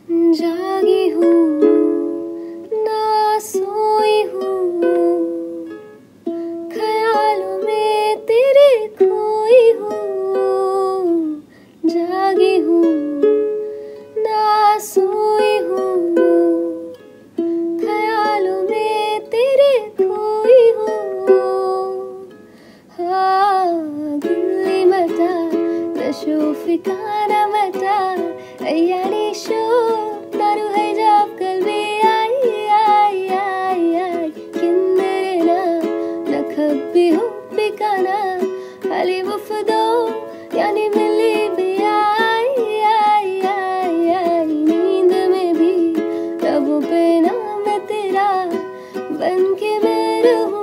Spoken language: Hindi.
जागी हूँ ना सोई हूँ, ख्यालों में तेरे खोई हूँ। जागी हूँ ना सोई हूँ, ख्यालों में तेरे खोई हूँ। हाँ गुल्ली मता नशो फिकाना मता अय्यारी शो नारू है जाब कल्बी आई आई आई आई किन्नरेना नखबी हो बिकाना हाली वफदो यानी मिली भी आई आई आई आई नींद में भी लबों पे नाम तेरा बन के मैं रहूं।